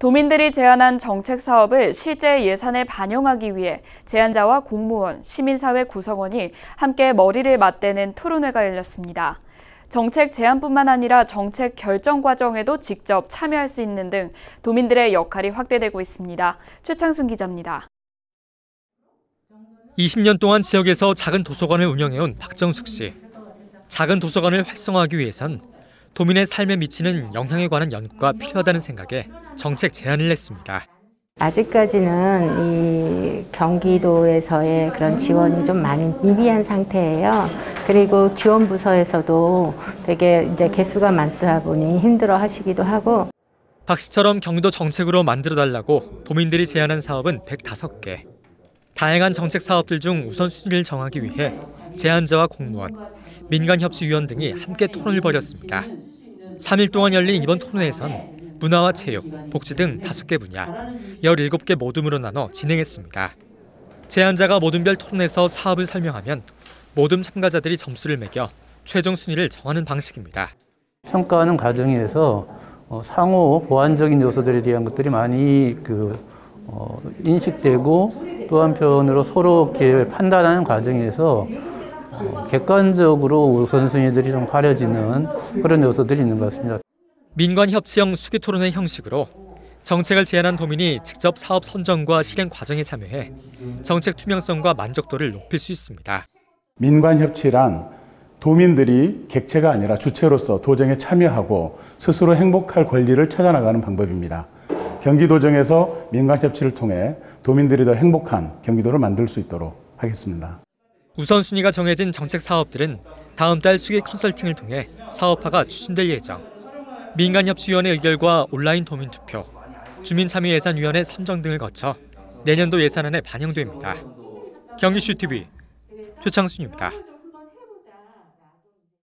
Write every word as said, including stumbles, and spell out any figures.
도민들이 제안한 정책 사업을 실제 예산에 반영하기 위해 제안자와 공무원, 시민사회 구성원이 함께 머리를 맞대는 토론회가 열렸습니다. 정책 제안뿐만 아니라 정책 결정 과정에도 직접 참여할 수 있는 등 도민들의 역할이 확대되고 있습니다. 최창순 기자입니다. 이십 년 동안 지역에서 작은 도서관을 운영해온 박정숙 씨. 작은 도서관을 활성화하기 위해선 도민의 삶에 미치는 영향에 관한 연구가 필요하다는 생각에 정책 제안을 냈습니다. 아직까지는 이 경기도에서의 그런 지원이 좀 많이 미비한 상태예요. 그리고 지원 부서에서도 되게 이제 개수가 많다 보니 힘들어 하시기도 하고. 박 씨처럼 경기도 정책으로 만들어달라고 도민들이 제안한 사업은 백다섯 개. 다양한 정책 사업들 중 우선순위를 정하기 위해 제안자와 공무원, 민간협치위원 등이 함께 토론을 벌였습니다. 삼 일 동안 열린 이번 토론회에선 문화와 체육, 복지 등 다섯 개 분야, 열일곱 개 모둠으로 나눠 진행했습니다. 제안자가 모둠별 토론에서 사업을 설명하면 모둠 참가자들이 점수를 매겨 최종 순위를 정하는 방식입니다. 평가하는 과정에서 상호 보완적인 요소들에 대한 것들이 많이 그 어, 인식되고 또 한편으로 서로 이렇게 판단하는 과정에서 어, 객관적으로 우선순위들이 좀 가려지는 그런 요소들이 있는 것 같습니다. 민관협치형 수기토론회 형식으로 정책을 제안한 도민이 직접 사업 선정과 실행 과정에 참여해 정책 투명성과 만족도를 높일 수 있습니다. 민관협치란 도민들이 객체가 아니라 주체로서 도정에 참여하고 스스로 행복할 권리를 찾아나가는 방법입니다. 경기도정에서 민관협치를 통해 도민들이 더 행복한 경기도를 만들 수 있도록 하겠습니다. 우선순위가 정해진 정책 사업들은 다음 달 수기 컨설팅을 통해 사업화가 추진될 예정. 민간협치위원회 의결과 온라인 도민투표, 주민참여예산위원회 선정 등을 거쳐 내년도 예산안에 반영됩니다. 경기슈티비 최창순입니다.